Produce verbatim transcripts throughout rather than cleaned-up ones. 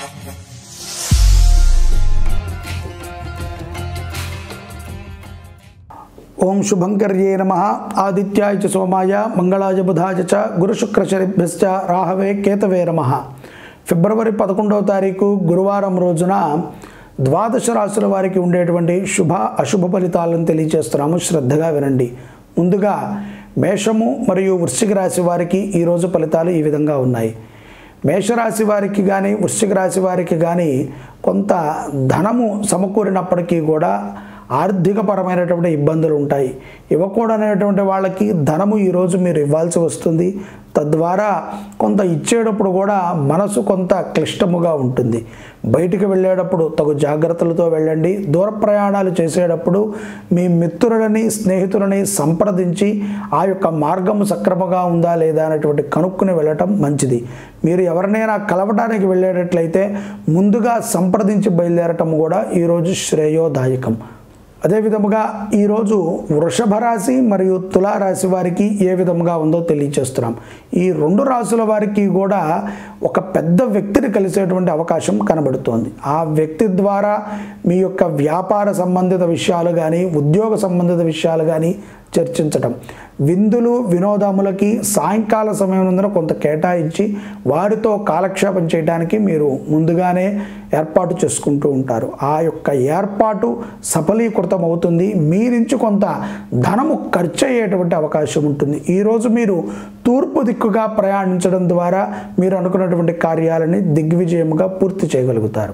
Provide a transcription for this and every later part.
ओं शुभंकर्ये नमः। आदित्याय च सोमाय मंगलाय बुधाय च गुरुशुक्रशनिभ्यश्च राहवे केतवे नमः। ఫిబ్రవరి పదకొండవ తారీఖు గురువారం రోజున ద్వాదశ రాశుల వారికి ఉండేటువంటి శుభ అశుభ ఫలితాలను తెలియజేస్తున్నాము, శ్రద్ధగా వినండి. ముందుగా మేషము మరియు వృశ్చిక రాశి వారికి ఈరోజు ఫలితాలు ఈ విధంగా ఉన్నాయి. మేషరాశి వారికి కానీ వృశ్చిక రాశి వారికి కానీ కొంత ధనము సమకూరినప్పటికీ కూడా ఆర్థికపరమైనటువంటి ఇబ్బందులు ఉంటాయి. ఇవ్వకూడనటువంటి వాళ్ళకి ధనము ఈరోజు మీరు ఇవ్వాల్సి వస్తుంది. తద్వారా కొంత ఇచ్చేటప్పుడు కూడా మనసు కొంత క్లిష్టముగా ఉంటుంది. బయటికి వెళ్ళేటప్పుడు తగు జాగ్రత్తలతో వెళ్ళండి. దూర ప్రయాణాలు చేసేటప్పుడు మీ మిత్రులని స్నేహితులని సంప్రదించి ఆ యొక్క మార్గము సక్రమంగా ఉందా లేదా అనేటువంటి కనుక్కుని వెళ్ళటం మంచిది. మీరు ఎవరినైనా కలవడానికి వెళ్ళేటట్లయితే ముందుగా సంప్రదించి బయలుదేరటం కూడా ఈరోజు శ్రేయోదాయకం. అదే విధముగా ఈరోజు వృషభ రాశి మరియు తులారాశి వారికి ఏ విధముగా ఉందో తెలియజేస్తున్నాం. ఈ రెండు రాశుల వారికి కూడా ఒక పెద్ద వ్యక్తిని కలిసేటువంటి అవకాశం కనబడుతోంది. ఆ వ్యక్తి ద్వారా మీ యొక్క వ్యాపార సంబంధిత విషయాలు కానీ ఉద్యోగ సంబంధిత విషయాలు కానీ చర్చించటం, విందులు వినోదములకి సాయంకాల సమయం నందున కొంత కేటాయించి వారితో కాలక్షేపం చేయడానికి మీరు ముందుగానే ఏర్పాటు చేసుకుంటూ ఉంటారు. ఆ యొక్క ఏర్పాటు సఫలీకృతం అవుతుంది. మీ నుంచి కొంత ధనము ఖర్చు అయ్యేటువంటి అవకాశం ఉంటుంది. ఈరోజు మీరు తూర్పు దిక్కుగా ప్రయాణించడం ద్వారా మీరు అనుకున్నటువంటి కార్యాలని దిగ్విజయముగా పూర్తి చేయగలుగుతారు.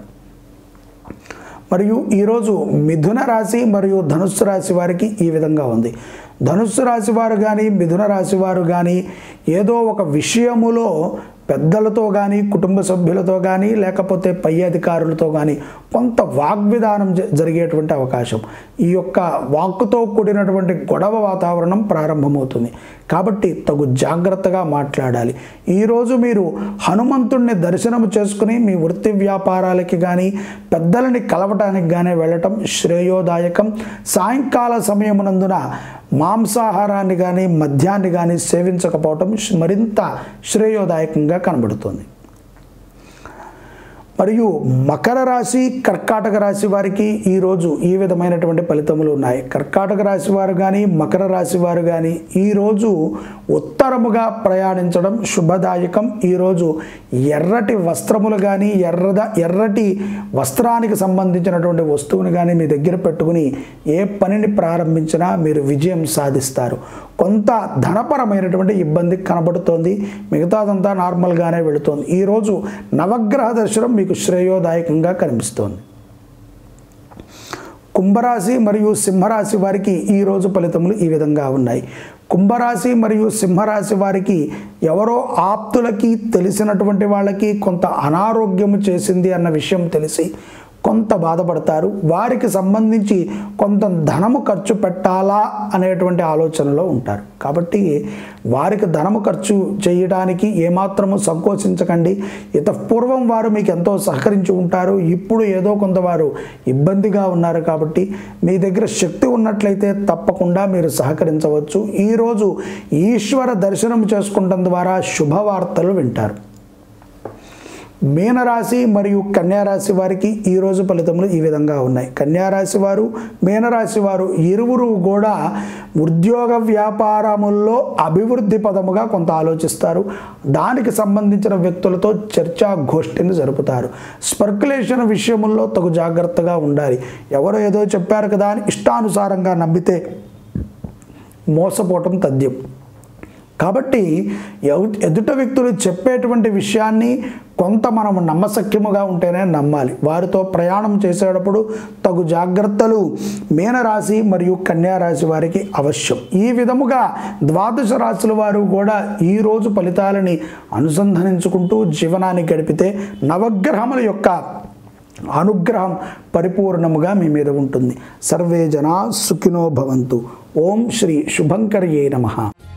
మరియు ఈరోజు మిథున రాశి మరియు ధనుస్సు రాశి వారికి ఈ విధంగా ఉంది. ధనుస్సు రాశి వారు కానీ మిథున రాశి వారు కానీ ఏదో ఒక విషయములో పెద్దలతో కానీ కుటుంబ సభ్యులతో కానీ లేకపోతే పై అధికారులతో కానీ కొంత వాగ్విధానం జరిగేటువంటి అవకాశం, ఈ యొక్క వాక్కుతో కూడినటువంటి గొడవ వాతావరణం ప్రారంభమవుతుంది. కాబట్టి తగు జాగ్రత్తగా మాట్లాడాలి. ఈరోజు మీరు హనుమంతుడిని దర్శనం చేసుకుని మీ వృత్తి వ్యాపారాలకి కానీ పెద్దలని కలవటానికి కానీ వెళ్ళటం శ్రేయోదాయకం. సాయంకాల సమయమునందున మాంసాహారాన్ని కానీ మద్యాన్ని కానీ సేవించకపోవటం మరింత శ్రేయోదాయకంగా కనబడుతుంది. మరియు మకర రాశి కర్కాటక రాశి వారికి ఈరోజు ఈ విధమైనటువంటి ఫలితములు ఉన్నాయి. కర్కాటక రాశి వారు కానీ మకర రాశి వారు కానీ ఈరోజు ఉత్తరముగా ప్రయాణించడం శుభదాయకం. ఈరోజు ఎర్రటి వస్త్రములు కానీ ఎర్రద ఎర్రటి వస్త్రానికి సంబంధించినటువంటి వస్తువుని కానీ మీ దగ్గర పెట్టుకుని ఏ పనిని ప్రారంభించినా మీరు విజయం సాధిస్తారు. కొంత ధనపరమైనటువంటి ఇబ్బంది కనబడుతోంది, మిగతాదంతా నార్మల్గానే వెళుతోంది. ఈరోజు నవగ్రహ దర్శనం మీకు శ్రేయోదాయకంగా కనిపిస్తోంది. కుంభరాశి మరియు సింహరాశి వారికి ఈరోజు ఫలితములు ఈ విధంగా ఉన్నాయి. కుంభరాశి మరియు సింహరాశి వారికి ఎవరో ఆప్తులకి తెలిసినటువంటి వాళ్ళకి కొంత అనారోగ్యము చేసింది అన్న విషయం తెలిసి కొంత బాధపడతారు. వారికి సంబంధించి కొంత ధనము ఖర్చు పెట్టాలా అనేటువంటి ఆలోచనలో ఉంటారు. కాబట్టి వారికి ధనము ఖర్చు చేయడానికి ఏమాత్రము సంకోచించకండి. ఇతపూర్వం వారు మీకు ఎంతో సహకరించి ఉంటారు. ఇప్పుడు ఏదో కొంత వారు ఇబ్బందిగా ఉన్నారు. కాబట్టి మీ దగ్గర శక్తి ఉన్నట్లయితే తప్పకుండా మీరు సహకరించవచ్చు. ఈరోజు ఈశ్వర దర్శనం చేసుకోవడం ద్వారా శుభవార్తలు వింటారు. మీనరాశి మరియు కన్యారాశి వారికి ఈరోజు ఫలితములు ఈ విధంగా ఉన్నాయి. కన్యారాశి వారు మీనరాశి వారు ఇరువురు కూడా ఉద్యోగ వ్యాపారముల్లో అభివృద్ధి పదముగా కొంత ఆలోచిస్తారు. దానికి సంబంధించిన వ్యక్తులతో చర్చా గోష్ఠిని జరుపుతారు. స్పెక్యులేషన్ విషయముల్లో తగు జాగ్రత్తగా ఉండాలి. ఎవరో ఏదో చెప్పారు కదా అని ఇష్టానుసారంగా నమ్మితే మోసపోవటం తథ్యం. కాబట్టి ఎదుట వ్యక్తులు చెప్పేటువంటి విషయాన్ని కొంత మనం నమ్మశక్యముగా ఉంటేనే నమ్మాలి. వారితో ప్రయాణం చేసేటప్పుడు తగు జాగ్రత్తలు మీనరాశి మరియు కన్యారాశి వారికి అవశ్యం. ఈ విధముగా ద్వాదశ రాశుల వారు కూడా ఈరోజు ఫలితాలని అనుసంధానించుకుంటూ జీవనాన్ని గడిపితే నవగ్రహముల యొక్క అనుగ్రహం పరిపూర్ణముగా మీ మీద ఉంటుంది. సర్వే జనా సుఖినో భవంతు. ఓం శ్రీ శుభంకర్యే నమః.